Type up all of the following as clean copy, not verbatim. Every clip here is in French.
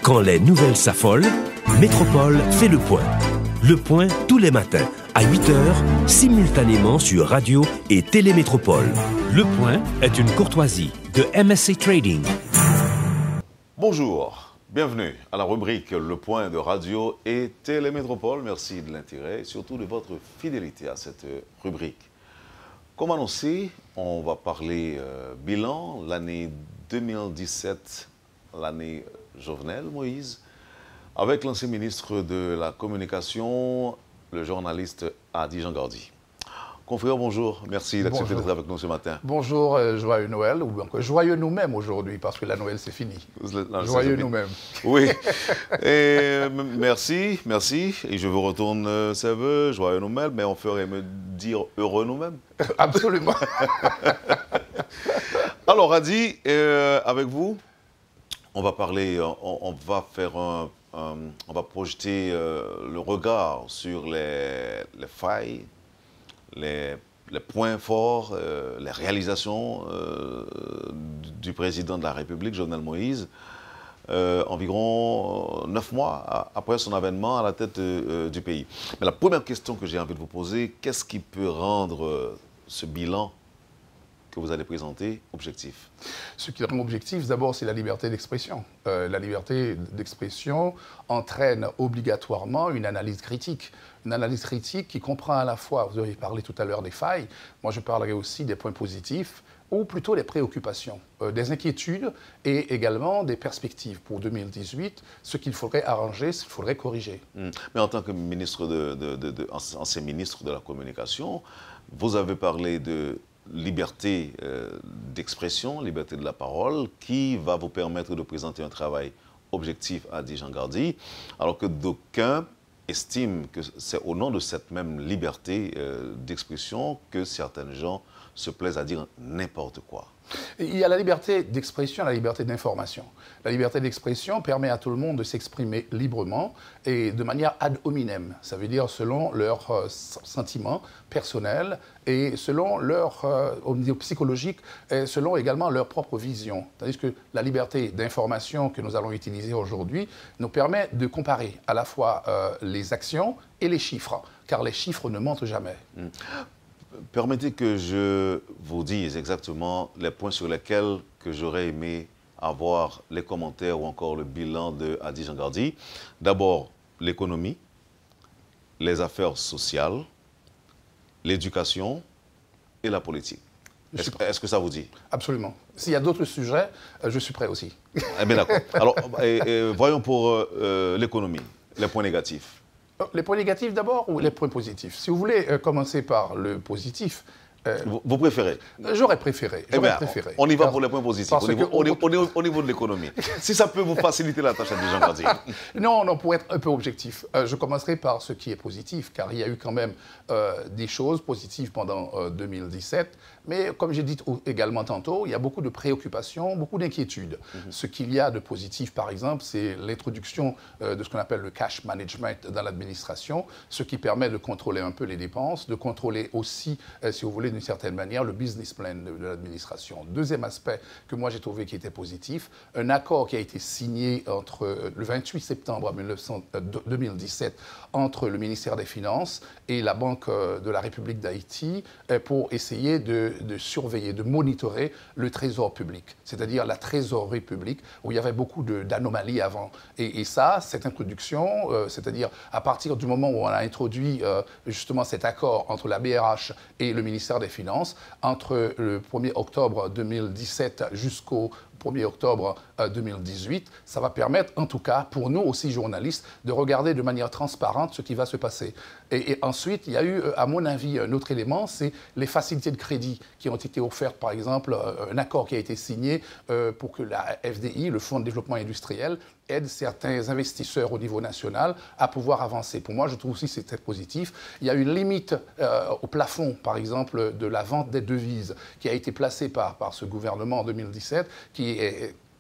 Quand les nouvelles s'affolent, Métropole fait le point. Le point tous les matins, à 8h, simultanément sur Radio et Télémétropole. Le point est une courtoisie de MSC Trading. Bonjour, bienvenue à la rubrique Le point de Radio et Télémétropole. Merci de l'intérêt et surtout de votre fidélité à cette rubrique. Comme annoncé, on va parler bilan, l'année 2017, l'année Jovenel Moïse, avec l'ancien ministre de la Communication, le journaliste Adi Jean-Gardy. Confrère, bonjour. Merci d'accepter d'être avec nous ce matin. Bonjour, joyeux Noël, ou encore joyeux nous-mêmes aujourd'hui, parce que la Noël, c'est fini. Joyeux nous-mêmes. Oui. Et merci. Et je vous retourne ces vœux, joyeux nous-mêmes, mais on ferait me dire heureux nous-mêmes. Absolument. Alors, Adi, avec vous, on va parler, on va projeter le regard sur les failles, les points forts, les réalisations du président de la République, Jovenel Moïse, environ 9 mois après son avènement à la tête du pays. Mais la première question que j'ai envie de vous poser, qu'est-ce qui peut rendre ce bilan que vous allez présenter objectif? Ce qui rend objectif, d'abord, c'est la liberté d'expression. La liberté d'expression entraîne obligatoirement une analyse critique. Une analyse critique qui comprend à la fois, vous avez parlé tout à l'heure des failles, moi je parlerai aussi des points positifs, ou plutôt des préoccupations, des inquiétudes et également des perspectives pour 2018, ce qu'il faudrait arranger, ce qu'il faudrait corriger. Mais en tant que ministre ancien ministre de la Communication, vous avez parlé de liberté d'expression, liberté de la parole, qui va vous permettre de présenter un travail objectif à Adi Jean-Gardy, alors que d'aucuns estiment que c'est au nom de cette même liberté d'expression que certains gens se plaisent à dire n'importe quoi. Il y a la liberté d'expression et la liberté d'information. La liberté d'expression permet à tout le monde de s'exprimer librement et de manière ad hominem. Ça veut dire selon leurs sentiments personnels et selon leur au niveau psychologique et selon également leur propre vision. Tandis que la liberté d'information que nous allons utiliser aujourd'hui nous permet de comparer à la fois les actions et les chiffres, car les chiffres ne mentent jamais. Permettez que je vous dise exactement les points sur lesquels que j'aurais aimé avoir les commentaires ou encore le bilan de Adi Jean-Gardy. D'abord, l'économie, les affaires sociales, l'éducation et la politique. Est-ce que ça vous dit? Absolument. S'il y a d'autres sujets, je suis prêt aussi. Eh bien d'accord. Alors, voyons pour l'économie, les points négatifs. Les points négatifs d'abord ou les points positifs? Si vous voulez commencer par le positif... vous préférez? J'aurais préféré. On y va pour les points positifs, au niveau de l'économie. Si ça peut vous faciliter la tâche à Adi Jean-Gardy. Non, pour être un peu objectif, je commencerai par ce qui est positif, car il y a eu quand même des choses positives pendant 2017. Mais comme j'ai dit également tantôt, il y a beaucoup de préoccupations, beaucoup d'inquiétudes. Ce qu'il y a de positif, par exemple, c'est l'introduction de ce qu'on appelle le cash management dans l'administration, ce qui permet de contrôler un peu les dépenses, de contrôler aussi, si vous voulez, d'une certaine manière, le business plan de l'administration. Deuxième aspect que moi j'ai trouvé qui était positif, un accord qui a été signé entre le 28 septembre 2017 entre le ministère des Finances et la Banque de la République d'Haïti pour essayer de surveiller, de monitorer le trésor public, c'est-à-dire la trésorerie publique, où il y avait beaucoup d'anomalies avant. Et ça, cette introduction, c'est-à-dire à partir du moment où on a introduit justement cet accord entre la BRH et le ministère des Finances, entre le 1er octobre 2017 jusqu'au 1er octobre 2018, ça va permettre, en tout cas, pour nous aussi journalistes, de regarder de manière transparente ce qui va se passer. Et ensuite, il y a eu, à mon avis, un autre élément, c'est les facilités de crédit qui ont été offertes, par exemple, un accord qui a été signé pour que la FDI, le Fonds de développement industriel, aide certains investisseurs au niveau national à pouvoir avancer. Pour moi, je trouve aussi que c'est très positif. Il y a une limite au plafond, par exemple, de la vente des devises qui a été placée par ce gouvernement en 2017, qui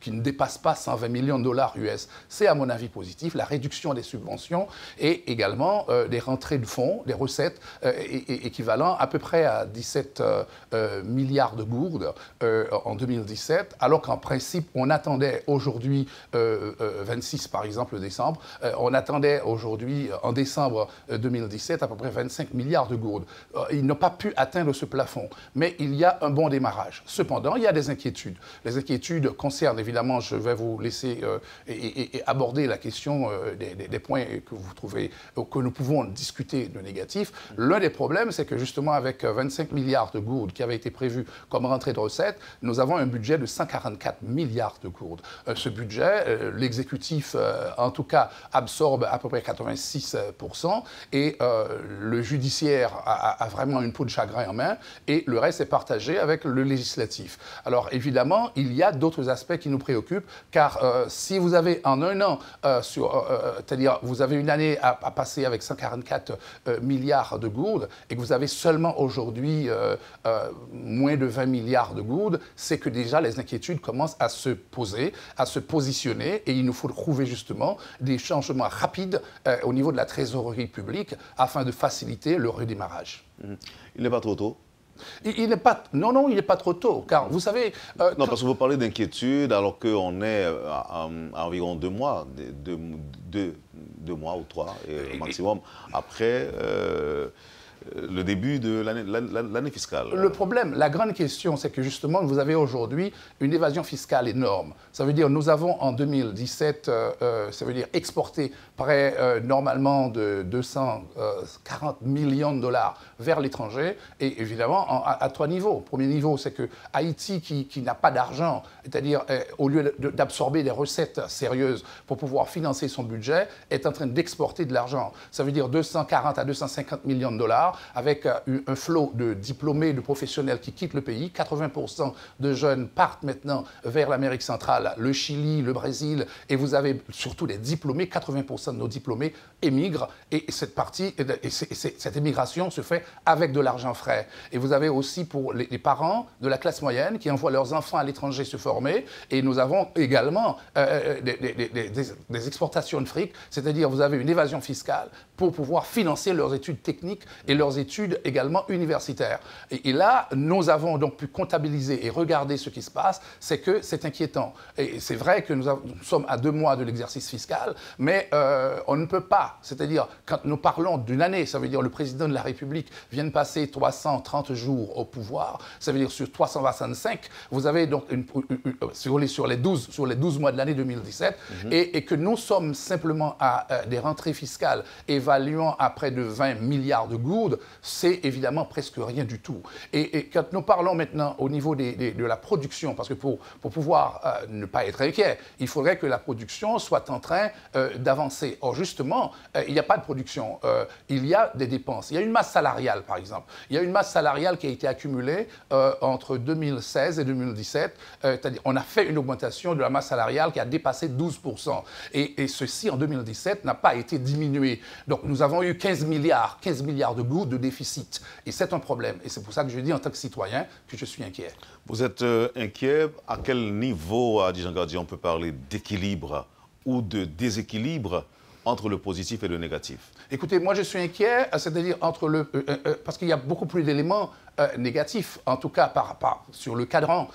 qui ne dépasse pas 120 millions de dollars US. C'est à mon avis positif. La réduction des subventions et également des rentrées de fonds, des recettes équivalent à peu près à 17 milliards de gourdes en 2017, alors qu'en principe, on attendait aujourd'hui, 26 par exemple décembre, on attendait aujourd'hui en décembre 2017 à peu près 25 milliards de gourdes. Ils n'ont pas pu atteindre ce plafond, mais il y a un bon démarrage. Cependant, il y a des inquiétudes. Les inquiétudes concernent évidemment, je vais vous laisser et aborder la question des points que vous trouvez, que nous pouvons discuter de négatifs. L'un des problèmes, c'est que justement avec 25 milliards de gourdes qui avaient été prévus comme rentrée de recettes, nous avons un budget de 144 milliards de gourdes. Ce budget, l'exécutif, en tout cas, absorbe à peu près 86% et le judiciaire a vraiment une peau de chagrin en main et le reste est partagé avec le législatif. Alors évidemment, il y a d'autres aspects qui nous préoccupent car si vous avez en un an, c'est-à-dire vous avez une année à passer avec 144 milliards de gourdes et que vous avez seulement aujourd'hui moins de 20 milliards de gourdes, c'est que déjà les inquiétudes commencent à se poser, à se positionner et il nous faut trouver justement des changements rapides au niveau de la trésorerie publique afin de faciliter le redémarrage. Il n'est pas trop tôt? Il n'est pas... Non, il n'est pas trop tôt, car vous savez... non, parce que vous parlez d'inquiétude alors qu'on est à environ 2 mois, 2 mois ou 3 maximum, après le début de l'année fiscale. Le problème, la grande question, c'est que justement, vous avez aujourd'hui une évasion fiscale énorme. Ça veut dire, nous avons en 2017, ça veut dire exporté près normalement de 240 millions de dollars vers l'étranger. Et évidemment, à 3 niveaux. Premier niveau, c'est que Haïti, qui n'a pas d'argent, c'est-à-dire au lieu d'absorber des recettes sérieuses pour pouvoir financer son budget, est en train d'exporter de l'argent. Ça veut dire 240 à 250 millions de dollars avec un flot de diplômés, de professionnels qui quittent le pays. 80% de jeunes partent maintenant vers l'Amérique centrale, le Chili, le Brésil, et vous avez surtout des diplômés, 80% de nos diplômés émigrent, et cette partie, cette émigration se fait avec de l'argent frais. Et vous avez aussi pour les parents de la classe moyenne qui envoient leurs enfants à l'étranger se former, et nous avons également des exportations de fric, c'est-à-dire vous avez une évasion fiscale pour pouvoir financer leurs études techniques et leurs études également universitaires. Et là, nous avons donc pu comptabiliser et regarder ce qui se passe, c'est que c'est inquiétant. Et c'est vrai que nous sommes à 2 mois de l'exercice fiscal, mais on ne peut pas, c'est-à-dire quand nous parlons d'une année, ça veut dire le président de la République vient de passer 330 jours au pouvoir, ça veut dire sur 365, vous avez donc sur les 12 mois de l'année 2017, et que nous sommes simplement à des rentrées fiscales évaluant à près de 20 milliards de gourdes, c'est évidemment presque rien du tout. Et quand nous parlons maintenant au niveau de la production, parce que pour pouvoir ne pas être inquiet, il faudrait que la production soit en train d'avancer. Or, justement, il n'y a pas de production. Il y a des dépenses. Il y a une masse salariale, par exemple. Il y a une masse salariale qui a été accumulée entre 2016 et 2017. C'est-à-dire, on a fait une augmentation de la masse salariale qui a dépassé 12%. Et ceci, en 2017, n'a pas été diminué. Donc, nous avons eu 15 milliards de gourdes de déficit. Et c'est un problème. Et c'est pour ça que je dis, en tant que citoyen, que je suis inquiet. Vous êtes inquiet? À quel niveau, Adji Jean Gardien, on peut parler d'équilibre ou de déséquilibre entre le positif et le négatif? Écoutez, moi je suis inquiet, c'est-à-dire entre parce qu'il y a beaucoup plus d'éléments négatifs, en tout cas sur le cadran.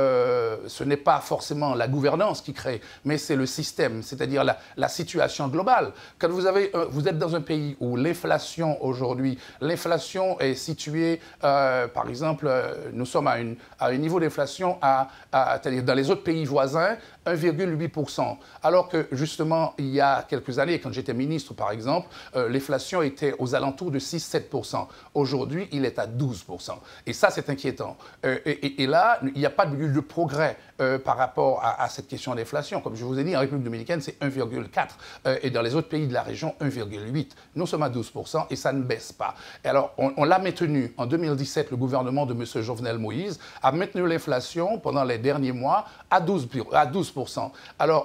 Ce n'est pas forcément la gouvernance qui crée, mais c'est le système, c'est-à-dire la situation globale. Quand vous êtes dans un pays où l'inflation aujourd'hui, l'inflation est située, par exemple, nous sommes à un niveau d'inflation c'est-à-dire dans les autres pays voisins, 1,8%. Alors que justement, il y a quelques années, quand j'étais ministre par exemple, l'inflation était aux alentours de 6-7%. Aujourd'hui, il est à 12%. Et ça, c'est inquiétant. Et là, il n'y a pas de progrès par rapport à cette question d'inflation. Comme je vous ai dit, en République dominicaine, c'est 1,4%. Et dans les autres pays de la région, 1,8%. Nous sommes à 12% et ça ne baisse pas. Et alors, on l'a maintenu. En 2017, le gouvernement de M. Jovenel Moïse a maintenu l'inflation pendant les derniers mois à 12%. Alors,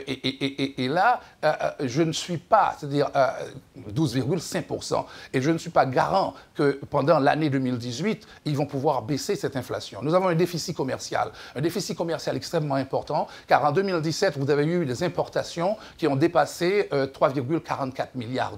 et là, je ne suis pas, c'est-à-dire 12,5%. Et je ne suis pas garant que pendant l'année 2018, 2018, ils vont pouvoir baisser cette inflation. Nous avons un déficit commercial extrêmement important, car en 2017, vous avez eu des importations qui ont dépassé 3,44 milliards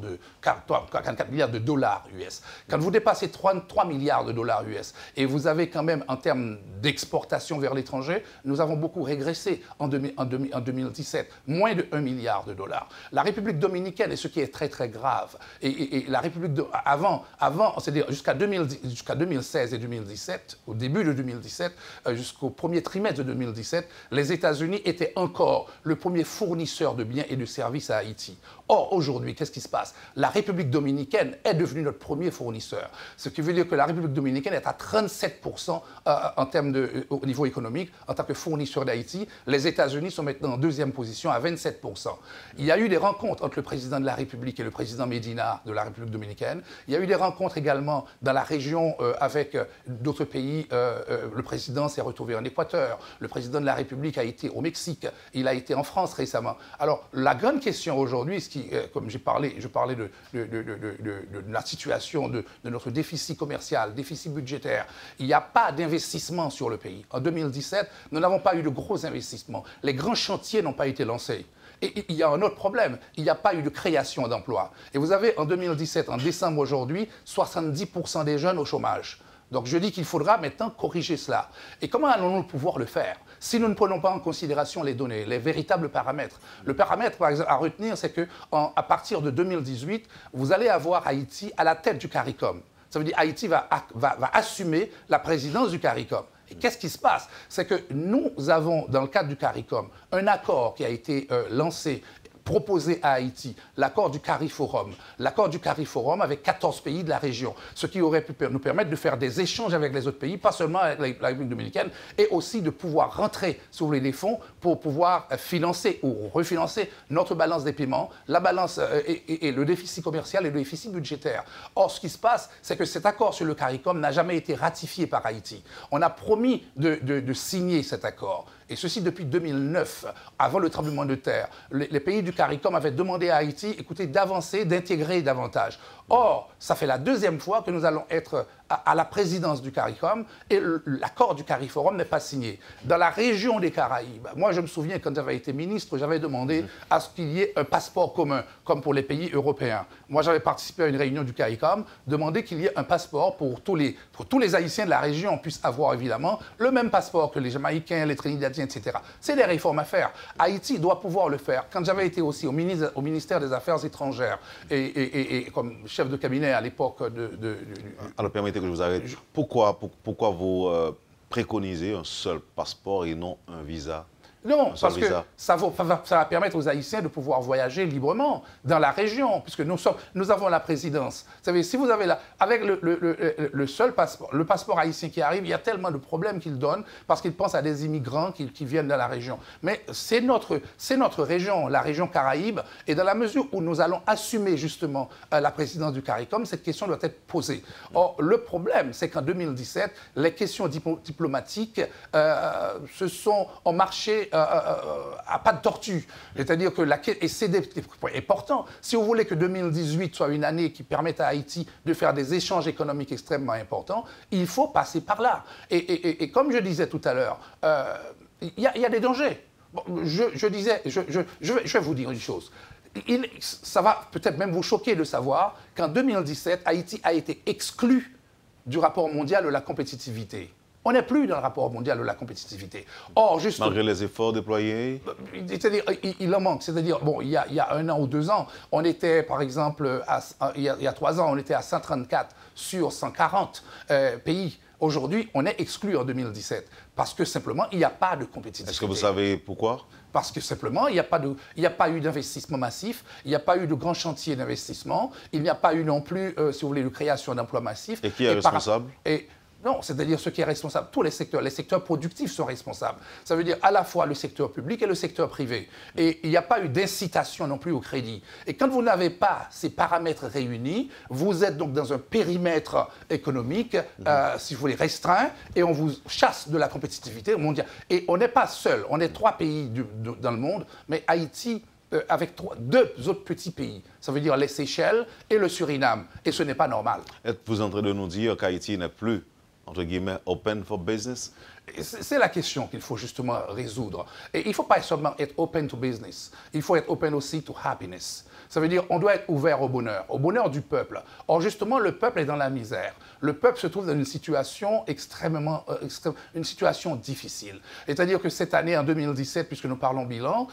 de dollars US. Quand vous dépassez 3 milliards de dollars US, et vous avez quand même, en termes d'exportation vers l'étranger, nous avons beaucoup régressé en 2017, moins de 1 milliard de dollars. La République dominicaine, et ce qui est très très grave, et la République avant, c'est-à-dire jusqu'à 2016 et 2017, au début de 2017, jusqu'au premier trimestre de 2017, les États-Unis étaient encore le premier fournisseur de biens et de services à Haïti. Or, aujourd'hui, qu'est-ce qui se passe? La République dominicaine est devenue notre premier fournisseur. Ce qui veut dire que la République dominicaine est à 37% en termes au niveau économique, en tant que fournisseur d'Haïti. Les États-Unis sont maintenant en deuxième position à 27%. Il y a eu des rencontres entre le président de la République et le président Medina de la République dominicaine. Il y a eu des rencontres également dans la région avec d'autres pays. Le président s'est retrouvé en Équateur. Le président de la République a été au Mexique. Il a été en France récemment. Alors, la grande question aujourd'hui, comme je parlais de la situation de notre déficit commercial, déficit budgétaire. Il n'y a pas d'investissement sur le pays. En 2017, nous n'avons pas eu de gros investissements. Les grands chantiers n'ont pas été lancés. Et il y a un autre problème, il n'y a pas eu de création d'emplois. Et vous avez en 2017, en décembre aujourd'hui, 70% des jeunes au chômage. Donc je dis qu'il faudra maintenant corriger cela. Et comment allons-nous pouvoir le faire si nous ne prenons pas en considération les données, les véritables paramètres? Le paramètre, par exemple, à retenir, c'est qu'à partir de 2018, vous allez avoir Haïti à la tête du CARICOM. Ça veut dire Haïti va assumer la présidence du CARICOM. Et qu'est-ce qui se passe? C'est que nous avons, dans le cadre du CARICOM, un accord qui a été lancé, proposé à Haïti, l'accord du CARIFORUM. L'accord du CARIFORUM avec 14 pays de la région, ce qui aurait pu nous permettre de faire des échanges avec les autres pays, pas seulement avec la République dominicaine, et aussi de pouvoir rentrer sur les fonds pour pouvoir financer ou refinancer notre balance des paiements, la balance et le déficit commercial et le déficit budgétaire. Or, ce qui se passe, c'est que cet accord sur le CARICOM n'a jamais été ratifié par Haïti. On a promis de signer cet accord. Et ceci depuis 2009, avant le tremblement de terre. Les pays du CARICOM avaient demandé à Haïti, écoutez, d'avancer, d'intégrer davantage. Or, ça fait la deuxième fois que nous allons être à la présidence du CARICOM et l'accord du CARIFORUM n'est pas signé. Dans la région des Caraïbes, moi je me souviens quand j'avais été ministre, j'avais demandé à ce qu'il y ait un passeport commun, comme pour les pays européens. Moi j'avais participé à une réunion du CARICOM, demandé qu'il y ait un passeport pour tous les Haïtiens de la région puissent avoir évidemment le même passeport que les Jamaïcains, les Trinidadiens, etc. C'est des réformes à faire. Haïti doit pouvoir le faire. Quand j'avais été aussi au ministère des Affaires étrangères et comme chef de cabinet à l'époque Alors permettez que je vous arrête. Pourquoi vous préconisez un seul passeport et non un visa? Non, parce que ça va permettre aux Haïtiens de pouvoir voyager librement dans la région, puisque nous avons la présidence. Vous savez, si vous avez avec le seul passeport, le passeport haïtien qui arrive, il y a tellement de problèmes qu'il donne, parce qu'il pense à des immigrants qui viennent de la région. Mais c'est notre région, la région Caraïbe, et dans la mesure où nous allons assumer justement la présidence du CARICOM, cette question doit être posée. Or, le problème, c'est qu'en 2017, les questions diplomatiques ont marché à pas de tortue. C'est-à-dire que et c'est important. Si vous voulez que 2018 soit une année qui permette à Haïti de faire des échanges économiques extrêmement importants, il faut passer par là. Et comme je disais tout à l'heure, il y a des dangers. Bon, je vais vous dire une chose. Ça va peut-être même vous choquer de savoir qu'en 2017, Haïti a été exclu du rapport mondial de la compétitivité. On n'est plus dans le rapport mondial de la compétitivité. Or, juste malgré les efforts déployés? C'est-à-dire, il en manque. C'est-à-dire, bon, il y a 1 an ou 2 ans, on était, par exemple, il y a 3 ans, on était à 134 sur 140 pays. Aujourd'hui, on est exclu en 2017 parce que simplement, il n'y a pas de compétitivité. Est-ce que vous savez pourquoi? Parce que simplement, il n'y a pas eu d'investissement massif, il n'y a pas eu de grands chantiers d'investissement, il n'y a pas eu non plus, si vous voulez, de création d'emplois massifs. Et qui est responsable? Non, c'est-à-dire ce qui est responsable, tous les secteurs productifs sont responsables. Ça veut dire à la fois le secteur public et le secteur privé. Et il n'y a pas eu d'incitation non plus au crédit. Et quand vous n'avez pas ces paramètres réunis, vous êtes donc dans un périmètre économique, si vous voulez, restreint, et on vous chasse de la compétitivité mondiale. Et on n'est pas seul, on est 3 pays dans le monde, mais Haïti avec 2 autres petits pays. Ça veut dire les Seychelles et le Suriname. Et ce n'est pas normal. Êtes-vous en train de nous dire qu'Haïti n'est plus entre guillemets, open for business? C'est la question qu'il faut justement résoudre. Et il ne faut pas seulement être open to business, il faut être open aussi to happiness. Ça veut dire qu'on doit être ouvert au bonheur du peuple. Or, justement, le peuple est dans la misère. Le peuple se trouve dans une situation une situation difficile. C'est-à-dire que cette année, en 2017, puisque nous parlons bilan,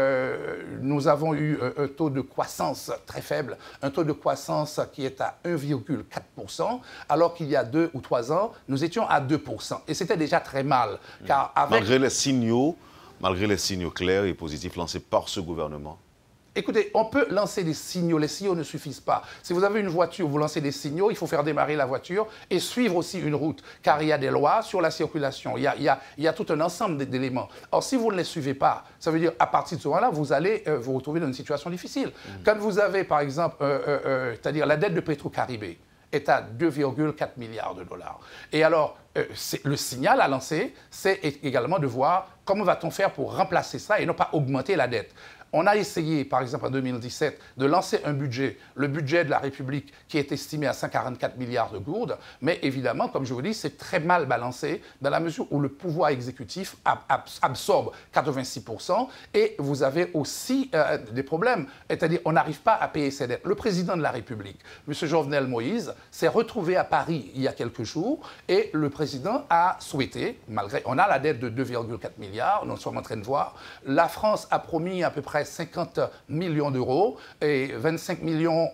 nous avons eu un taux de croissance très faible, un taux de croissance qui est à 1,4%, alors qu'il y a 2 ou 3 ans, nous étions à 2%. Et c'était déjà très mal. Car avec... malgré les signaux clairs et positifs lancés par ce gouvernement. Écoutez, on peut lancer des signaux, les signaux ne suffisent pas. Si vous avez une voiture, vous lancez des signaux, il faut faire démarrer la voiture et suivre aussi une route, car il y a des lois sur la circulation, il y a tout un ensemble d'éléments. Or, si vous ne les suivez pas, ça veut dire à partir de ce moment-là, vous allez vous retrouver dans une situation difficile. Quand vous avez, par exemple, c'est-à-dire la dette de Petro-Caribé est à 2,4 milliards de dollars. Et alors, le signal à lancer, c'est également de voir comment va-t-on faire pour remplacer ça et non pas augmenter la dette. On a essayé, par exemple, en 2017, de lancer un budget, le budget de la République, qui est estimé à 144 milliards de gourdes. Mais évidemment, comme je vous dis, c'est très mal balancé dans la mesure où le pouvoir exécutif absorbe 86%. Et vous avez aussi des problèmes. C'est-à-dire, on n'arrive pas à payer ses dettes. Le président de la République, M. Jovenel Moïse, s'est retrouvé à Paris il y a quelques jours. Et le président a souhaité, malgré... On a la dette de 2,4 milliards, nous sommes en train de voir. La France a promis à peu près 50 millions d'euros et 25 millions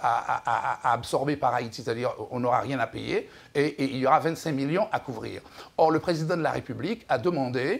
à absorber par Haïti, c'est-à-dire on n'aura rien à payer et il y aura 25 millions à couvrir. Or, le président de la République a demandé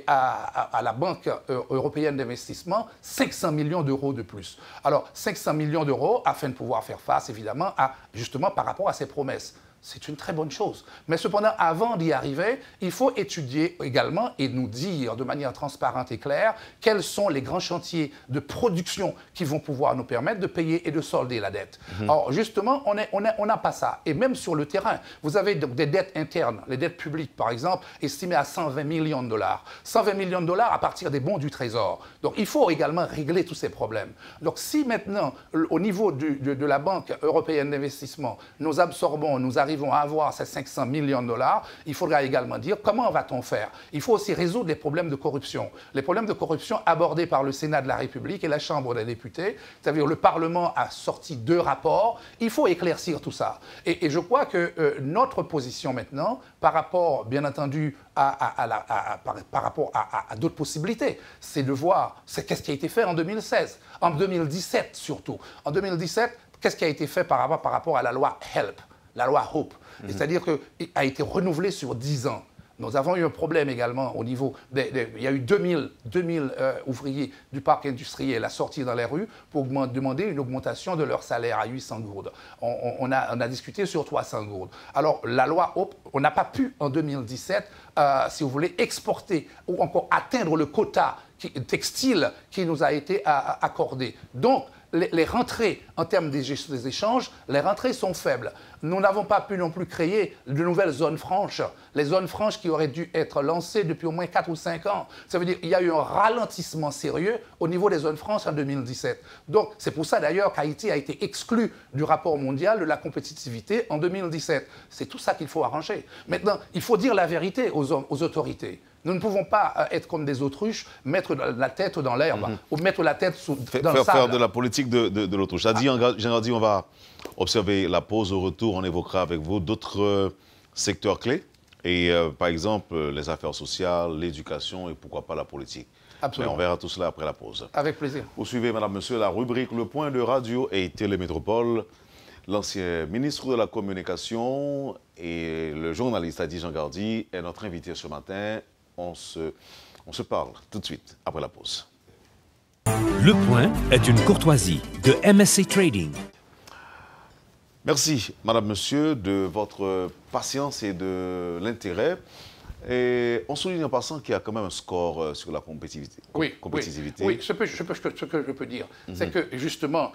à la Banque européenne d'investissement 500 millions d'euros de plus. Alors, 500 millions d'euros afin de pouvoir faire face, évidemment, justement par rapport à ses promesses. C'est une très bonne chose. Mais cependant, avant d'y arriver, il faut étudier également et nous dire de manière transparente et claire quels sont les grands chantiers de production qui vont pouvoir nous permettre de payer et de solder la dette. Or, justement, on n'a pas ça. Et même sur le terrain, vous avez donc des dettes internes, les dettes publiques, par exemple, estimées à 120 millions de dollars. 120 millions de dollars à partir des bons du Trésor. Donc, il faut également régler tous ces problèmes. Donc, si maintenant, au niveau de la Banque européenne d'investissement, nous absorbons, nous arrivons à avoir ces 500 millions de dollars, il faudra également dire comment va-t-on faire. Il faut aussi résoudre les problèmes de corruption. Les problèmes de corruption abordés par le Sénat de la République et la Chambre des députés, c'est-à-dire le Parlement a sorti 2 rapports, il faut éclaircir tout ça. Et je crois que notre position maintenant, par rapport, bien entendu, par rapport à d'autres possibilités, c'est de voir qu'est-ce qui a été fait en 2016, en 2017 surtout. En 2017, qu'est-ce qui a été fait par rapport à la loi HELP, la loi HOPE, c'est-à-dire qu'elle a été renouvelée sur 10 ans. Nous avons eu un problème également au niveau... il y a eu 2000 ouvriers du parc industriel à sortir dans les rues pour demander une augmentation de leur salaire à 800 gourdes. On a discuté sur 300 gourdes. Alors, la loi HOPE, on n'a pas pu, en 2017, si vous voulez, exporter ou encore atteindre le quota textile qui nous a été accordé. Donc, les rentrées, en termes des échanges, les rentrées sont faibles. Nous n'avons pas pu non plus créer de nouvelles zones franches. Les zones franches qui auraient dû être lancées depuis au moins 4 ou 5 ans. Ça veut dire qu'il y a eu un ralentissement sérieux au niveau des zones franches en 2017. Donc, c'est pour ça d'ailleurs qu'Haïti a été exclu du rapport mondial de la compétitivité en 2017. C'est tout ça qu'il faut arranger. Maintenant, il faut dire la vérité aux autorités. Nous ne pouvons pas être comme des autruches, mettre la tête dans l'herbe ou mettre la tête dans le sable. Faire de la politique de l'autruche. J'ai dit, on va observer la pause. Au retour, on évoquera avec vous d'autres secteurs clés. Et par exemple, les affaires sociales, l'éducation et pourquoi pas la politique. Absolument. Mais on verra tout cela après la pause. Avec plaisir. Vous suivez, madame, monsieur, la rubrique Le Point de Radio et Télémétropole. L'ancien ministre de la Communication et le journaliste Adi Jean Gardy est notre invité ce matin. On se parle tout de suite après la pause. Le Point est une courtoisie de MSC Trading. Merci, madame, monsieur, de votre patience et de l'intérêt. Et on souligne en passant qu'il y a quand même un score sur la compétitivité. Oui, ce que je peux dire, c'est que justement,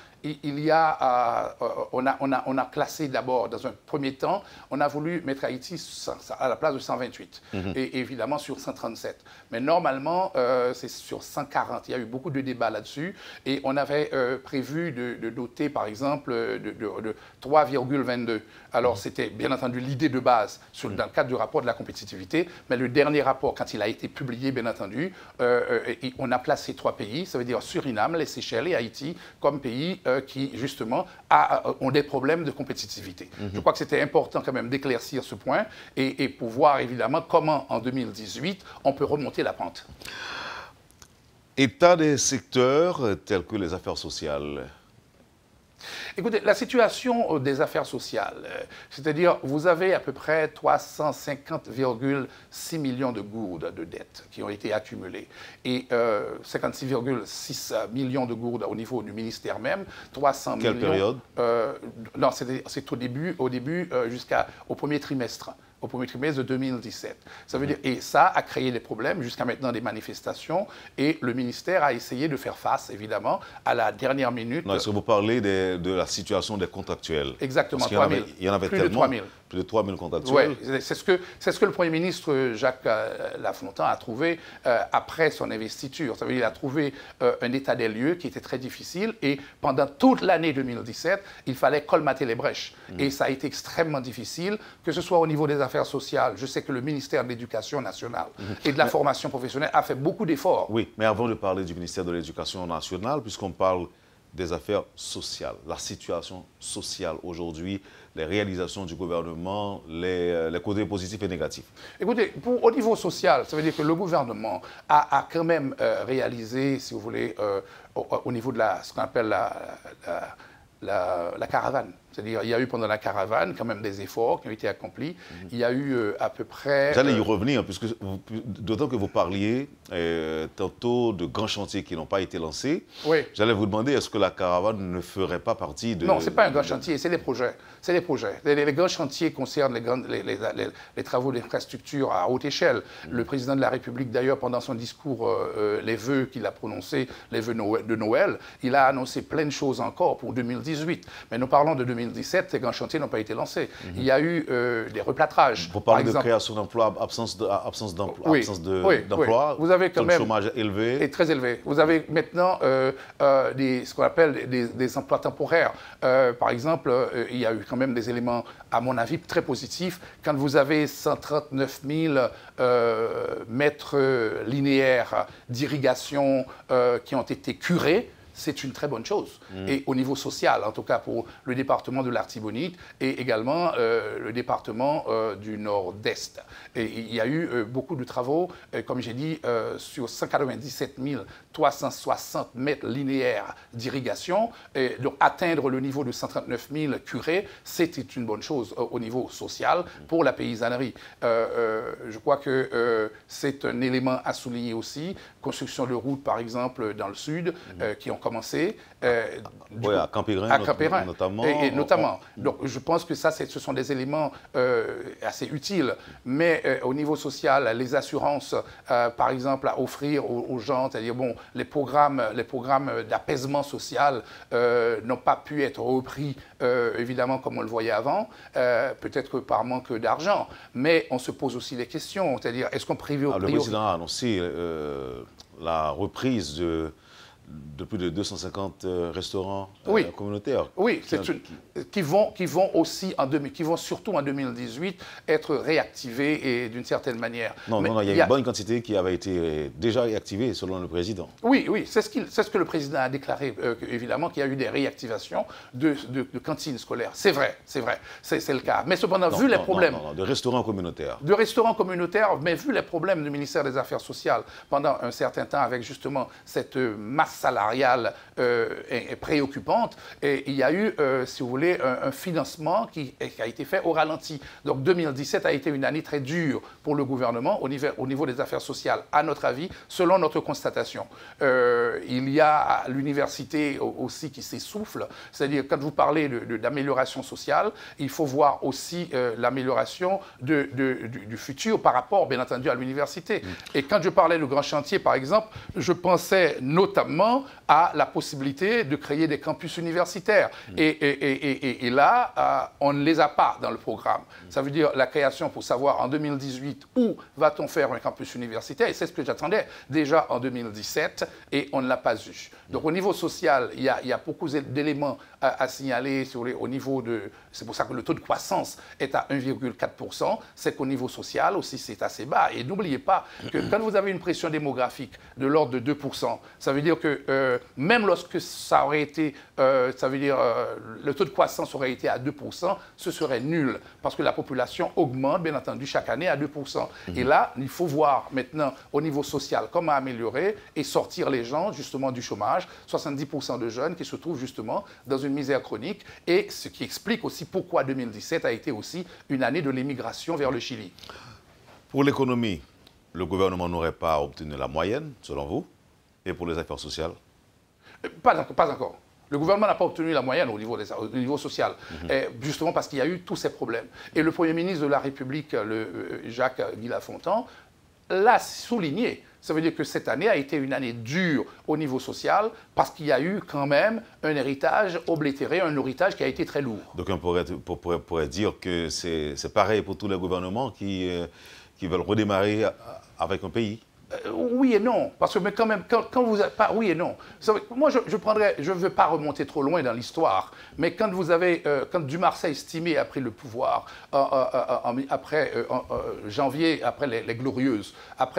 on a classé d'abord, dans un premier temps, on a voulu mettre Haïti à la place de 128, et évidemment sur 137. Mais normalement, c'est sur 140. Il y a eu beaucoup de débats là-dessus, et on avait prévu de doter, par exemple, de 3,22. Alors, c'était bien entendu l'idée de base dans le cadre du rapport de la compétitivité, mais le dernier rapport, quand il a été publié, bien entendu, on a placé 3 pays, ça veut dire Suriname, les Seychelles et Haïti, comme pays qui, justement, ont des problèmes de compétitivité. Je crois que c'était important quand même d'éclaircir ce point et pour voir, évidemment, comment, en 2018, on peut remonter la pente. État des secteurs tels que les affaires sociales. Écoutez, la situation des affaires sociales, c'est-à-dire vous avez à peu près 350,6 millions de gourdes de dettes qui ont été accumulées et 56,6 millions de gourdes au niveau du ministère même, 300 millions... Quelle période? Non, c'est au début jusqu'au premier trimestre. Au premier trimestre de 2017. Ça veut dire, et ça a créé des problèmes, jusqu'à maintenant des manifestations, et le ministère a essayé de faire face, évidemment, à la dernière minute. Non, est-ce que vous parlez de la situation des contractuels? Exactement, 3 000. Il y en avait plus tellement, de 3 000. Plus de 3 000 contractuels. Oui, c'est ce que le Premier ministre Jacques Lafontaine a trouvé après son investiture. Ça veut dire qu'il a trouvé un état des lieux qui était très difficile, et pendant toute l'année 2017, il fallait colmater les brèches. Et ça a été extrêmement difficile, que ce soit au niveau des affaires sociales. Je sais que le ministère de l'Éducation nationale et de la formation professionnelle a fait beaucoup d'efforts. Oui, mais avant de parler du ministère de l'Éducation nationale, puisqu'on parle des affaires sociales, la situation sociale aujourd'hui, les réalisations du gouvernement, les côtés positifs et négatifs. Écoutez, au niveau social, ça veut dire que le gouvernement a quand même réalisé, si vous voulez, au niveau de ce qu'on appelle la caravane. C'est-à-dire, il y a eu pendant la caravane quand même des efforts qui ont été accomplis. Il y a eu à peu près... J'allais y revenir, d'autant que vous parliez tantôt de grands chantiers qui n'ont pas été lancés. Oui. J'allais vous demander, est-ce que la caravane ne ferait pas partie de... Non, ce n'est pas un grand chantier, c'est des projets. C'est des projets. Les grands chantiers concernent les travaux d'infrastructure à haute échelle. Le président de la République, d'ailleurs, pendant son discours, les vœux qu'il a prononcés, les vœux de Noël, il a annoncé plein de choses encore pour 2018. Mais nous parlons de 2017, ces grands chantiers n'ont pas été lancés. Il y a eu des replâtrages. Vous parlez de création d'emplois, absence d'emploi, oui, vous avez quand même chômage élevé. Et très élevé. Vous avez maintenant ce qu'on appelle des emplois temporaires. Par exemple, il y a eu quand même des éléments, à mon avis, très positifs. Quand vous avez 139 000 mètres linéaires d'irrigation qui ont été curés, c'est une très bonne chose. Et au niveau social, en tout cas pour le département de l'Artibonite et également le département du Nord-Est. Et il y a eu beaucoup de travaux, comme j'ai dit, sur 197 360 mètres linéaires d'irrigation. Donc atteindre le niveau de 139 000 curés, c'était une bonne chose au niveau social pour la paysannerie. Je crois que c'est un élément à souligner aussi. Construction de routes, par exemple, dans le sud, qui ont commencé. Oui, à Campérin, notamment. Et notamment. Donc, je pense que ça, ce sont des éléments assez utiles. Mais au niveau social, les assurances, par exemple, à offrir aux gens, c'est-à-dire, bon, les programmes d'apaisement social n'ont pas pu être repris, évidemment, comme on le voyait avant, peut-être par manque d'argent. Mais on se pose aussi des questions, c'est-à-dire, est-ce qu'on privilégie... Le président a annoncé la reprise de plus de 250 restaurants communautaires. Oui, qui vont surtout en 2018 être réactivés et d'une certaine manière. Non, il y a une bonne quantité qui avait été déjà réactivée selon le président. Oui, c'est ce que le président a déclaré, évidemment, qu'il y a eu des réactivations de cantines scolaires. C'est vrai, c'est le cas. Mais cependant, vu les problèmes... Non, de restaurants communautaires. De restaurants communautaires, mais vu les problèmes du ministère des Affaires sociales pendant un certain temps avec justement cette masse salariale est préoccupante. Et il y a eu, si vous voulez, un financement qui a été fait au ralenti. Donc 2017 a été une année très dure pour le gouvernement au niveau des affaires sociales, à notre avis, selon notre constatation. Il y a l'université aussi qui s'essouffle, c'est-à-dire quand vous parlez d'amélioration sociale, il faut voir aussi l'amélioration du futur par rapport, bien entendu, à l'université. Et quand je parlais de grand chantier, par exemple, je pensais notamment à la possibilité de créer des campus universitaires. Et là, on ne les a pas dans le programme. Ça veut dire la création pour savoir en 2018 où va-t-on faire un campus universitaire. Et c'est ce que j'attendais déjà en 2017 et on ne l'a pas eu. Donc au niveau social, il y a beaucoup d'éléments à signaler au niveau de... C'est pour ça que le taux de croissance est à 1,4%. C'est qu'au niveau social aussi, c'est assez bas. Et n'oubliez pas que quand vous avez une pression démographique de l'ordre de 2%, ça veut dire que même lorsque ça aurait été... ça veut dire le taux de croissance aurait été à 2%, ce serait nul. Parce que la population augmente, bien entendu, chaque année à 2%. Et là, il faut voir maintenant au niveau social comment améliorer et sortir les gens justement du chômage. 70% de jeunes qui se trouvent justement dans une misère chronique. Et ce qui explique aussi pourquoi 2017 a été aussi une année de l'émigration vers le Chili. Pour l'économie, le gouvernement n'aurait pas obtenu la moyenne, selon vous, et pour les affaires sociales? Pas encore. Le gouvernement n'a pas obtenu la moyenne au niveau social, justement parce qu'il y a eu tous ces problèmes. Et le Premier ministre de la République, Jacques Guy Lafontant, l'a souligné. Ça veut dire que cette année a été une année dure au niveau social parce qu'il y a eu quand même un héritage oblitéré, un héritage qui a été très lourd. Donc on pourrait dire que c'est pareil pour tous les gouvernements qui veulent redémarrer avec un pays? Oui et non, parce que mais quand même, quand vous avez pas, oui et non. Moi, je ne veux pas remonter trop loin dans l'histoire, mais quand vous avez, quand Dumarsais estimé a pris le pouvoir après janvier, après les Glorieuses,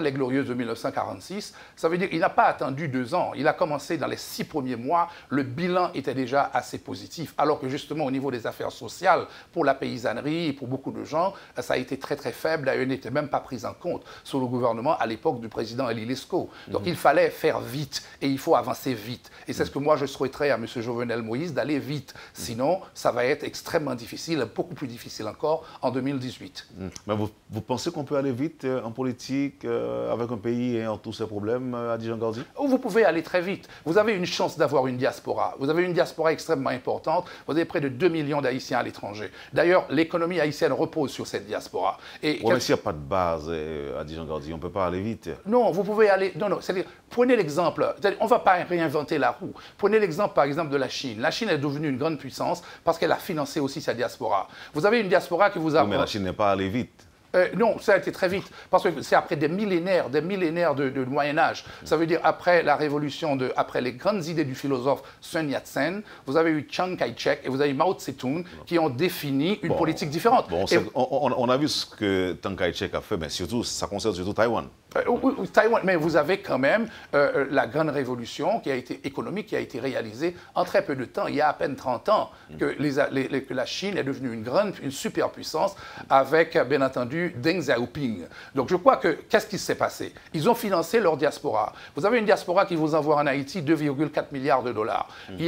de 1946, ça veut dire qu'il n'a pas attendu 2 ans. Il a commencé dans les 6 premiers mois, le bilan était déjà assez positif, alors que justement au niveau des affaires sociales, pour la paysannerie et pour beaucoup de gens, ça a été très très faible. D'ailleurs, il n'était même pas pris en compte sur le gouvernement à l'époque du président Elie Lescaut. Donc il fallait faire vite et il faut avancer vite. Et c'est ce que moi je souhaiterais à M. Jovenel Moïse, d'aller vite. Sinon, ça va être extrêmement difficile, beaucoup plus difficile encore en 2018. Mais vous pensez qu'on peut aller vite en politique avec un pays ayant tous ces problèmes, Adi Jangardi? Vous pouvez aller très vite. Vous avez une chance d'avoir une diaspora. Vous avez une diaspora extrêmement importante. Vous avez près de 2 millions d'Haïtiens à l'étranger. D'ailleurs, l'économie haïtienne repose sur cette diaspora. Et mais s'il n'y a pas de base, Adi Jangardi, on ne peut pas aller vite. Non, vous pouvez aller... Non, c'est-à-dire, prenez l'exemple, on ne va pas réinventer la roue. Prenez l'exemple, par exemple, de la Chine. La Chine est devenue une grande puissance parce qu'elle a financé aussi sa diaspora. Vous avez une diaspora qui vous a... Oui, mais la Chine n'est pas allée vite. Non, ça a été très vite, parce que c'est après des millénaires de Moyen-Âge. Ça veut dire après la révolution, après les grandes idées du philosophe Sun Yat-sen, vous avez eu Chiang Kai-shek et vous avez Mao Tse-tung qui ont défini une politique différente. Bon, on a vu ce que Chiang Kai-shek a fait, mais surtout, ça concerne surtout Taïwan. Taïwan, mais vous avez quand même la grande révolution qui a été économique, qui a été réalisée en très peu de temps. Il y a à peine 30 ans que la Chine est devenue une superpuissance avec, bien entendu, Deng Xiaoping. Donc je crois que, qu'est-ce qui s'est passé? Ils ont financé leur diaspora. Vous avez une diaspora qui vous envoie en Haïti 2,4 milliards de dollars.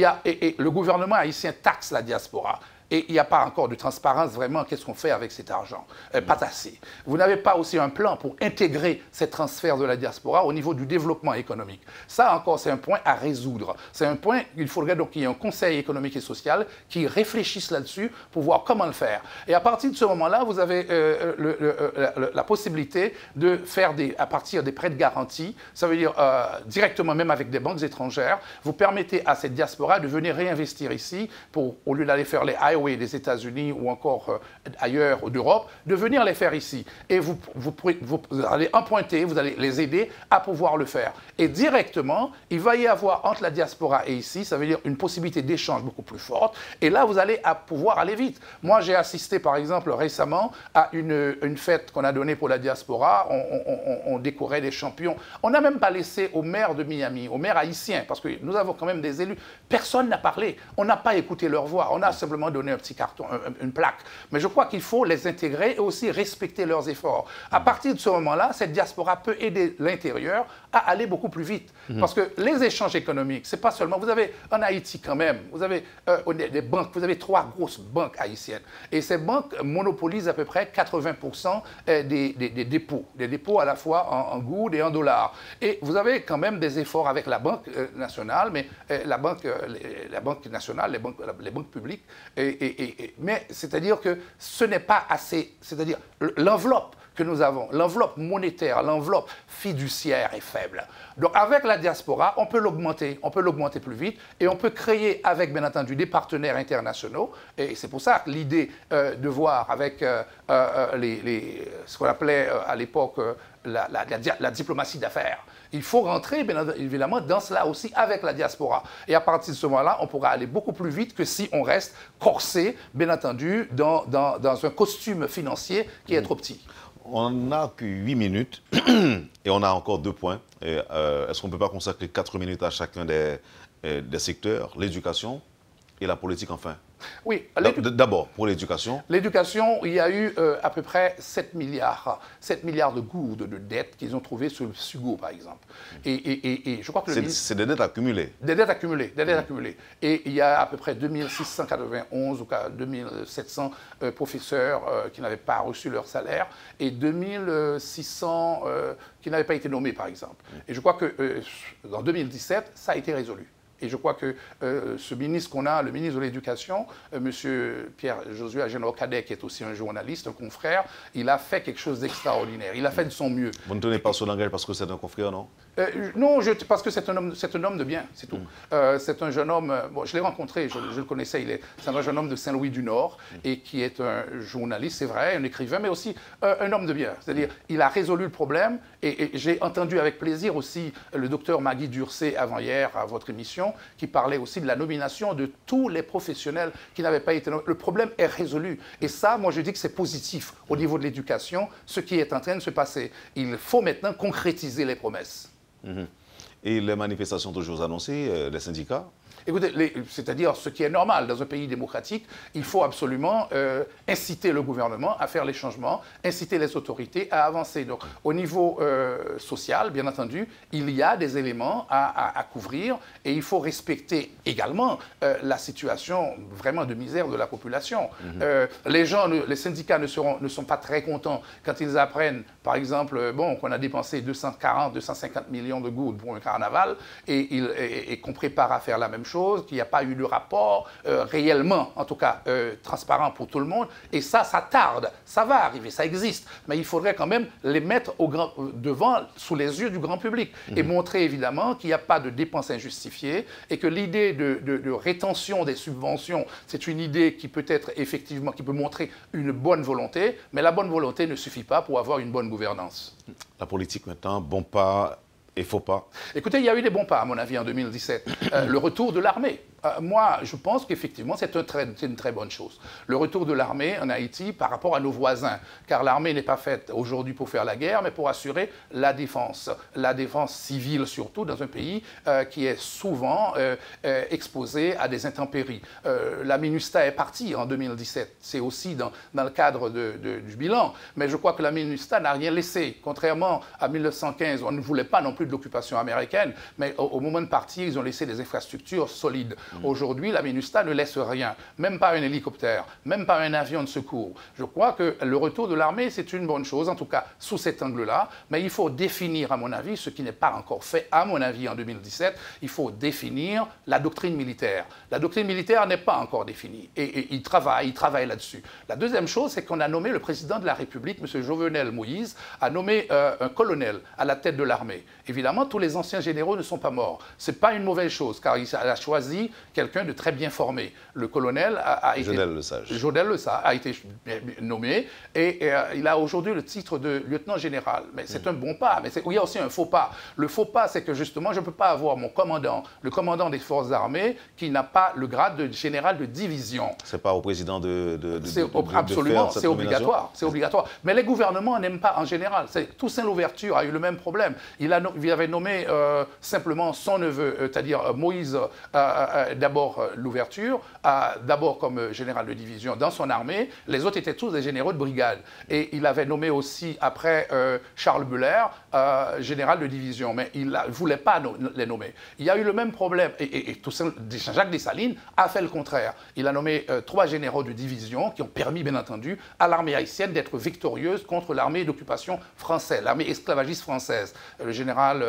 Et le gouvernement haïtien taxe la diaspora. Et il n'y a pas encore de transparence vraiment. Qu'est-ce qu'on fait avec cet argent? Pas assez. Vous n'avez pas aussi un plan pour intégrer ces transferts de la diaspora au niveau du développement économique. Ça encore, c'est un point à résoudre. C'est un point, il faudrait donc qu'il y ait un conseil économique et social qui réfléchisse là-dessus pour voir comment le faire. Et à partir de ce moment-là, vous avez la possibilité de faire à partir des prêts de garantie, ça veut dire directement même avec des banques étrangères, vous permettez à cette diaspora de venir réinvestir ici pour, au lieu d'aller faire les highways des États-Unis ou encore ailleurs d'Europe, de venir les faire ici. Et vous allez emprunter, vous allez les aider à pouvoir le faire. Et directement, il va y avoir entre la diaspora et ici, ça veut dire une possibilité d'échange beaucoup plus forte. Et là, vous allez pouvoir aller vite. Moi, j'ai assisté, par exemple, récemment à une fête qu'on a donnée pour la diaspora. On décorait des champions. On n'a même pas laissé au maire de Miami, au maire haïtien, parce que nous avons quand même des élus. Personne n'a parlé. On n'a pas écouté leur voix. On a simplement donné donner un petit carton, une plaque. Mais je crois qu'il faut les intégrer et aussi respecter leurs efforts. À partir de ce moment-là, cette diaspora peut aider l'intérieur à aller beaucoup plus vite. Parce que les échanges économiques, c'est pas seulement... Vous avez en Haïti quand même, vous avez des banques, vous avez 3 grosses banques haïtiennes. Et ces banques monopolisent à peu près 80% des dépôts à la fois en gourdes et en dollars. Et vous avez quand même des efforts avec la Banque nationale, mais la Banque nationale, les banques publiques. Mais c'est-à-dire que ce n'est pas assez... C'est-à-dire l'enveloppe que nous avons, l'enveloppe monétaire, l'enveloppe fiduciaire est faible. Donc avec la diaspora, on peut l'augmenter plus vite et on peut créer avec, bien entendu, des partenaires internationaux. Et c'est pour ça que l'idée de voir avec ce qu'on appelait à l'époque la diplomatie d'affaires. Il faut rentrer, bien évidemment, dans cela aussi avec la diaspora. Et à partir de ce moment-là, on pourra aller beaucoup plus vite que si on reste corsé, bien entendu, dans un costume financier qui est trop petit. On n'a que 8 minutes et on a encore 2 points. Est-ce qu'on ne peut pas consacrer 4 minutes à chacun des secteurs, l'éducation et la politique enfin? Oui. D'abord, pour l'éducation. L'éducation, il y a eu à peu près 7 milliards de gourdes de dettes qu'ils ont trouvées sur le Sugo, par exemple. Et je crois que c'est des dettes accumulées. Des dettes accumulées, Et il y a à peu près 2691 ou 2700 professeurs qui n'avaient pas reçu leur salaire et 2600 qui n'avaient pas été nommés, par exemple. Et je crois que en 2017, ça a été résolu. Et je crois que ce ministre qu'on a, le ministre de l'Éducation, M. Pierre-Josué Agenor-Cadet, qui est aussi un journaliste, un confrère, il a fait quelque chose d'extraordinaire. Il a fait de son mieux. Vous ne tenez pas son langage parce que c'est un confrère, non? Non, parce que c'est un homme de bien, c'est tout. C'est un jeune homme, bon, je l'ai rencontré, je le connaissais, c'est un jeune homme de Saint-Louis du Nord et qui est un journaliste, c'est vrai, un écrivain, mais aussi un homme de bien. C'est-à-dire, il a résolu le problème et j'ai entendu avec plaisir aussi le docteur Magui Durcé avant-hier à votre émission, qui parlait aussi de la nomination de tous les professionnels qui n'avaient pas été nommés. Le problème est résolu. Et ça, moi, je dis que c'est positif au niveau de l'éducation, ce qui est en train de se passer. Il faut maintenant concrétiser les promesses. Et les manifestations toujours annoncées, les syndicats? Écoutez, c'est-à-dire ce qui est normal dans un pays démocratique, il faut absolument inciter le gouvernement à faire les changements, inciter les autorités à avancer. Donc au niveau social, bien entendu, il y a des éléments à couvrir et il faut respecter également la situation vraiment de misère de la population. Les syndicats ne sont pas très contents quand ils apprennent, par exemple, qu'on a dépensé 240, 250 millions de gourdes pour un carnaval et qu'on prépare à faire la même chose, qu'il n'y a pas eu de rapport réellement, en tout cas transparent pour tout le monde. Et ça tarde, ça va arriver, ça existe. Mais il faudrait quand même les mettre devant, sous les yeux du grand public et montrer évidemment qu'il n'y a pas de dépenses injustifiées et que l'idée de rétention des subventions, c'est une idée qui peut être effectivement, qui peut montrer une bonne volonté, mais la bonne volonté ne suffit pas pour avoir une bonne gouvernance. La politique maintenant, bon pas et faux pas. Écoutez, il y a eu des bons pas, à mon avis, en 2017. Le retour de l'armée. Moi, je pense qu'effectivement, c'est une très bonne chose. Le retour de l'armée en Haïti par rapport à nos voisins. Car l'armée n'est pas faite aujourd'hui pour faire la guerre, mais pour assurer la défense civile surtout, dans un pays qui est souvent exposé à des intempéries. La MINUSTAH est partie en 2017. C'est aussi dans le cadre du bilan. Mais je crois que la MINUSTAH n'a rien laissé. Contrairement à 1915, on ne voulait pas non plus de l'occupation américaine, mais au moment de partir, ils ont laissé des infrastructures solides. Aujourd'hui, la MINUSTAH ne laisse rien, même pas un hélicoptère, même pas un avion de secours. Je crois que le retour de l'armée, c'est une bonne chose, en tout cas sous cet angle-là, mais il faut définir, à mon avis, ce qui n'est pas encore fait, à mon avis, en 2017, il faut définir la doctrine militaire. La doctrine militaire n'est pas encore définie, et il travaille là-dessus. La deuxième chose, c'est qu'on a nommé le président de la République, M. Jovenel Moïse, a nommé un colonel à la tête de l'armée. Évidemment, tous les anciens généraux ne sont pas morts. Ce n'est pas une mauvaise chose, car il a choisi quelqu'un de très bien formé. Le colonel a été... Jovenel Lesage. Jovenel Lesage a été nommé et il a aujourd'hui le titre de lieutenant général. Mais c'est un bon pas, mais il y a aussi un faux pas. Le faux pas, c'est que justement, je ne peux pas avoir mon commandant, le commandant des forces armées, qui n'a pas le grade de général de division. C'est pas au président absolument, c'est obligatoire. C'est obligatoire. Mais les gouvernements n'aiment pas en général. Toussaint Louverture a eu le même problème. Il avait nommé simplement son neveu, c'est-à-dire Moïse d'abord l'ouverture, d'abord comme général de division dans son armée. Les autres étaient tous des généraux de brigade. Et il avait nommé aussi, après Charles Buller, général de division. Mais il ne voulait pas les nommer. Il y a eu le même problème. Et Jacques Dessalines a fait le contraire. Il a nommé 3 généraux de division qui ont permis, bien entendu, à l'armée haïtienne d'être victorieuse contre l'armée d'occupation française, l'armée esclavagiste française. Le général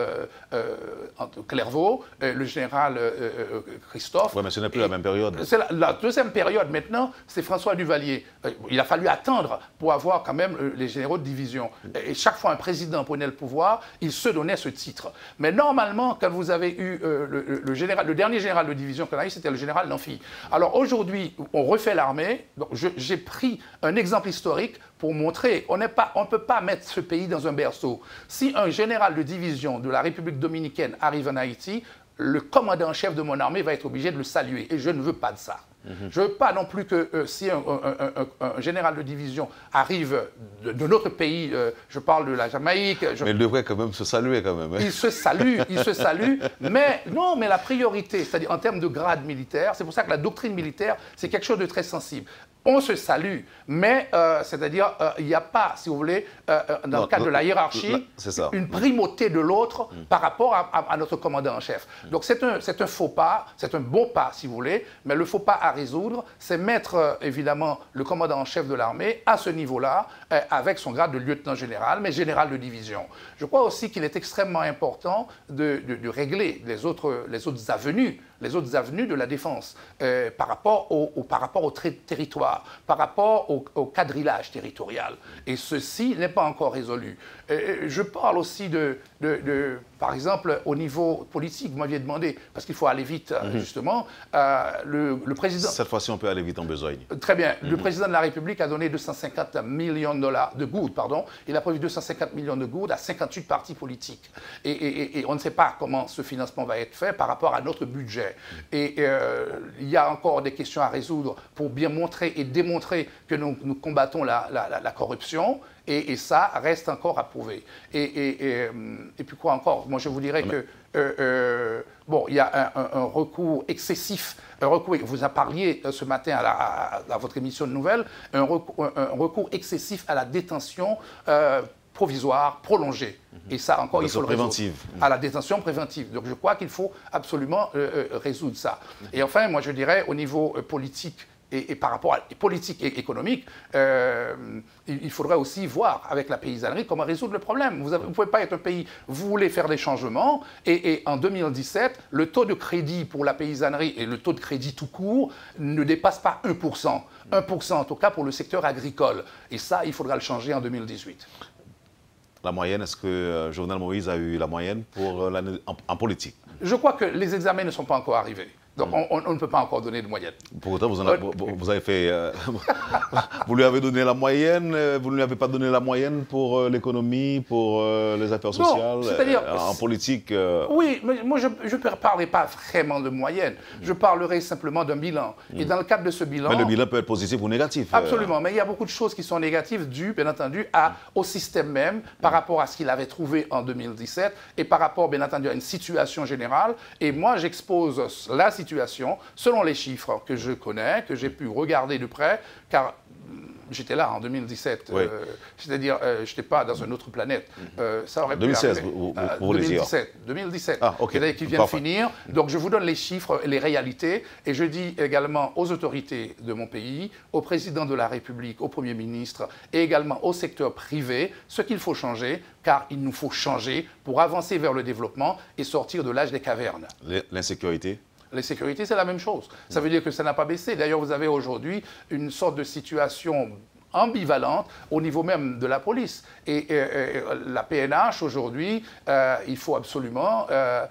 Clervaux, le général Christophe. Oui, mais ce n'est plus la même période. C'est la deuxième période maintenant, c'est François Duvalier. Il a fallu attendre pour avoir quand même les généraux de division. Et chaque fois un président prenait le pouvoir, il se donnait ce titre. Mais normalement, quand vous avez eu le dernier général de division qu'on a eu, c'était le général Namphy. Alors aujourd'hui, on refait l'armée. J'ai pris un exemple historique pour montrer on ne peut pas mettre ce pays dans un berceau. Si un général de division de la République dominicaine arrive en Haïti, le commandant en chef de mon armée va être obligé de le saluer. Et je ne veux pas de ça. Je ne veux pas non plus que si un général de division arrive de notre pays, je parle de la Jamaïque... Mais il devrait quand même se saluer quand même. Hein. Il se salue, mais non, mais la priorité, c'est-à-dire en termes de grade militaire, c'est pour ça que la doctrine militaire, c'est quelque chose de très sensible. On se salue, mais c'est-à-dire il n'y a pas, si vous voulez, dans le cadre de la hiérarchie, une primauté de l'autre par rapport à notre commandant en chef. Donc c'est un faux pas, c'est un bon pas, si vous voulez, mais le faux pas à résoudre, c'est mettre évidemment le commandant en chef de l'armée à ce niveau-là, avec son grade de lieutenant général, mais général de division. Je crois aussi qu'il est extrêmement important de régler les autres avenues de la défense par rapport au territoire, par rapport au quadrillage territorial. Et ceci n'est pas encore résolu. Je parle aussi par exemple, au niveau politique, vous m'aviez demandé, parce qu'il faut aller vite, justement, le président... Cette fois-ci, on peut aller vite en besogne. Très bien. Le président de la République a donné 250 millions de gourdes, pardon. Il a prévu 250 millions de gourdes à 58 partis politiques. Et on ne sait pas comment ce financement va être fait par rapport à notre budget. Et il y a encore des questions à résoudre pour bien montrer et démontrer que nous combattons la corruption. Et ça reste encore à prouver. Et puis quoi encore? Moi, je vous dirais que, bon, il y a un recours excessif, vous en parliez ce matin à votre émission de nouvelles, un recours excessif à la détention provisoire, prolongée. Et ça, encore, il faut le résoudre. À la détention préventive. Donc, je crois qu'il faut absolument résoudre ça. Et enfin, moi, je dirais, au niveau politique, et par rapport à politique et économique, il faudrait aussi voir avec la paysannerie comment résoudre le problème. Vous ne pouvez pas être un pays, vous voulez faire des changements, et en 2017, le taux de crédit pour la paysannerie et le taux de crédit tout court ne dépasse pas 1%. 1% en tout cas pour le secteur agricole. Et ça, il faudra le changer en 2018. La moyenne, est-ce que Jovenel Moïse a eu la moyenne pour en politique? Je crois que les examens ne sont pas encore arrivés. Donc, on ne peut pas encore donner de moyenne. Pour autant, vous avez fait... vous lui avez donné la moyenne, vous ne lui avez pas donné la moyenne pour l'économie, pour les affaires sociales, en politique Oui, mais moi, je ne parlerai pas vraiment de moyenne. Je parlerai simplement d'un bilan. Et dans le cadre de ce bilan... Mais le bilan peut être positif ou négatif. Absolument, mais il y a beaucoup de choses qui sont négatives, dues, bien entendu, au système même, par rapport à ce qu'il avait trouvé en 2017, et par rapport, bien entendu, à une situation générale. Et moi, j'expose la situation selon les chiffres que je connais, que j'ai pu regarder de près, car j'étais là en 2017, oui. C'est-à-dire je n'étais pas dans une autre planète. Ça aurait 2016, pu vous voulez dire 2017, ah, okay. Qui vient de finir. Donc je vous donne les chiffres, les réalités, et je dis également aux autorités de mon pays, au président de la République, au Premier ministre, et également au secteur privé, ce qu'il faut changer, car il nous faut changer pour avancer vers le développement et sortir de l'âge des cavernes. L'insécurité? L'insécurité, c'est la même chose. Ça veut dire que ça n'a pas baissé. D'ailleurs, vous avez aujourd'hui une sorte de situation ambivalente au niveau même de la police. Et la PNH, aujourd'hui, il faut absolument...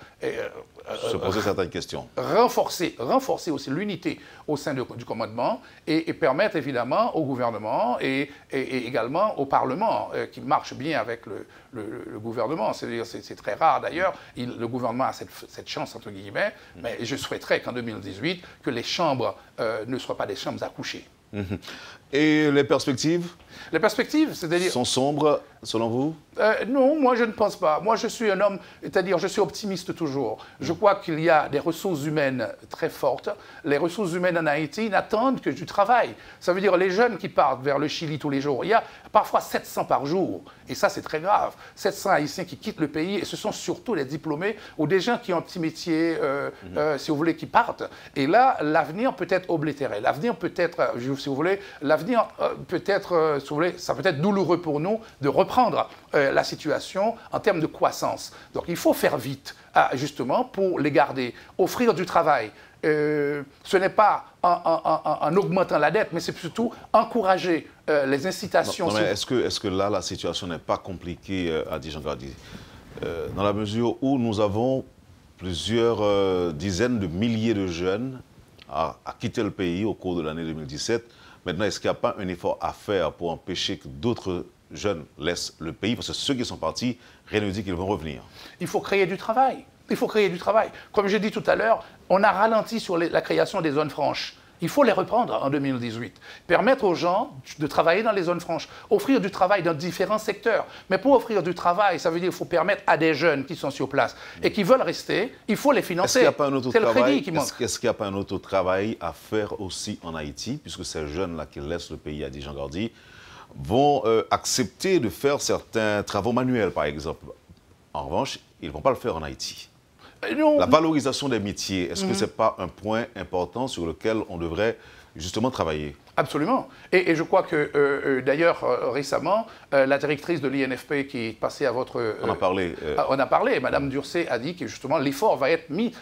se poser certaines questions. Renforcer aussi l'unité au sein du commandement et permettre évidemment au gouvernement et également au Parlement qui marche bien avec le gouvernement. C'est très rare d'ailleurs. Le gouvernement a cette chance, entre guillemets, mais je souhaiterais qu'en 2018, que les chambres ne soient pas des chambres à coucher. Et les perspectives? Les perspectives, c'est-à-dire... Sont sombres, selon vous? Non, moi je ne pense pas. Moi je suis un homme, c'est-à-dire je suis optimiste toujours. Je crois qu'il y a des ressources humaines très fortes. Les ressources humaines en Haïti n'attendent que du travail. Ça veut dire les jeunes qui partent vers le Chili tous les jours. Il y a parfois 700 par jour. Et ça c'est très grave. 700 Haïtiens qui quittent le pays et ce sont surtout les diplômés ou des gens qui ont un petit métier, si vous voulez, qui partent. Et là, l'avenir peut être oblitéré. L'avenir peut être, si vous voulez, l'avenir peut être, si vous voulez, ça peut être douloureux pour nous de reprendre la situation en termes de croissance. Donc il faut faire vite, justement, pour les garder, offrir du travail. Ce n'est pas en augmentant la dette, mais c'est surtout encourager les incitations. Non, mais est-ce que là, la situation n'est pas compliquée, Adi Jean-Gardi, dans la mesure où nous avons plusieurs dizaines de milliers de jeunes à quitter le pays au cours de l'année 2017. Maintenant, est-ce qu'il n'y a pas un effort à faire pour empêcher que d'autres jeunes laissent le pays? Parce que ceux qui sont partis, rien ne dit qu'ils vont revenir. Il faut créer du travail. Il faut créer du travail. Comme j'ai dit tout à l'heure, on a ralenti sur la création des zones franches. Il faut les reprendre en 2018. Permettre aux gens de travailler dans les zones franches. Offrir du travail dans différents secteurs. Mais pour offrir du travail, ça veut dire qu'il faut permettre à des jeunes qui sont sur place et qui veulent rester, il faut les financer. C'est le crédit qui manque. Est-ce qu'il n'y a pas un autre travail à faire aussi en Haïti, puisque ces jeunes-là qui laissent le pays, Adi Jean-Gardi, vont accepter de faire certains travaux manuels, par exemple. En revanche, ils ne vont pas le faire en Haïti. Non. La valorisation des métiers, est-ce que ce n'est pas un point important sur lequel on devrait justement travailler? Absolument. Et je crois que, d'ailleurs, récemment, la directrice de l'INFP qui est passée à votre... on en a parlé. On a parlé. Madame Durcé a dit que, justement, l'effort va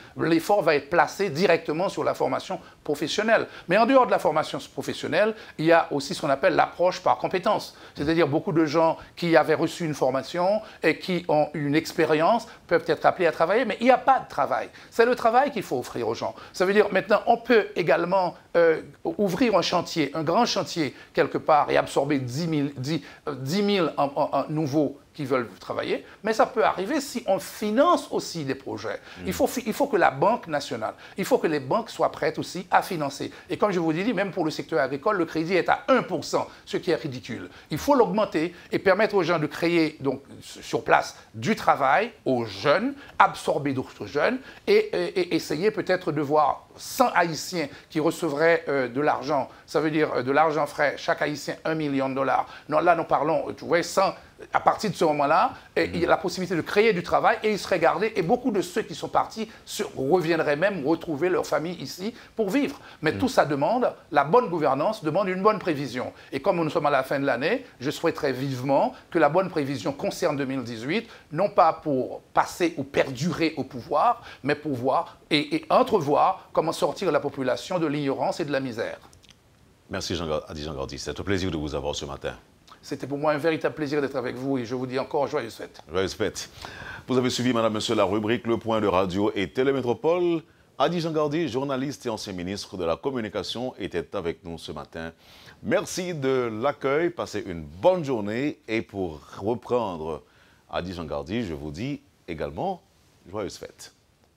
être placé directement sur la formation professionnelle. Mais en dehors de la formation professionnelle, il y a aussi ce qu'on appelle l'approche par compétence. C'est-à-dire beaucoup de gens qui avaient reçu une formation et qui ont une expérience peuvent être appelés à travailler, mais il n'y a pas de travail. C'est le travail qu'il faut offrir aux gens. Ça veut dire, maintenant, on peut également ouvrir un chantier, un grand chantier quelque part et absorber 10 000 nouveaux qui veulent travailler, mais ça peut arriver si on finance aussi des projets. Il faut que la Banque nationale, il faut que les banques soient prêtes aussi à financer. Et comme je vous ai dit, même pour le secteur agricole, le crédit est à 1%, ce qui est ridicule. Il faut l'augmenter et permettre aux gens de créer donc, sur place du travail aux jeunes, absorber d'autres jeunes et essayer peut-être de voir 100 Haïtiens qui recevraient de l'argent, ça veut dire de l'argent frais, chaque Haïtien $1 million. Non, là, nous parlons, tu vois, 100... À partir de ce moment-là, il y a la possibilité de créer du travail et ils seraient gardés. Et beaucoup de ceux qui sont partis reviendraient même retrouver leur famille ici pour vivre. Mais tout ça demande, la bonne gouvernance demande une bonne prévision. Et comme nous sommes à la fin de l'année, je souhaiterais vivement que la bonne prévision concerne 2018, non pas pour passer ou perdurer au pouvoir, mais pour voir et entrevoir comment sortir la population de l'ignorance et de la misère. Merci Adi Jean-Gardi. C'est un plaisir de vous avoir ce matin. C'était pour moi un véritable plaisir d'être avec vous et je vous dis encore joyeuses fêtes. Joyeuses fêtes. Vous avez suivi, madame, monsieur, la rubrique Le Point de Radio et Télémétropole. Adi Jean-Gardi, journaliste et ancien ministre de la Communication, était avec nous ce matin. Merci de l'accueil, passez une bonne journée. Et pour reprendre Adi Jean-Gardi, je vous dis également joyeuses fêtes.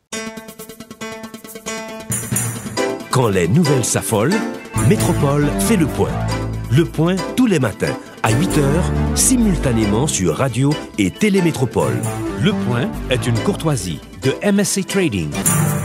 Quand les nouvelles s'affolent, Métropole fait le point. Le point tous les matins à 8h, simultanément sur Radio et Télémétropole. Le point est une courtoisie de MSC Trading.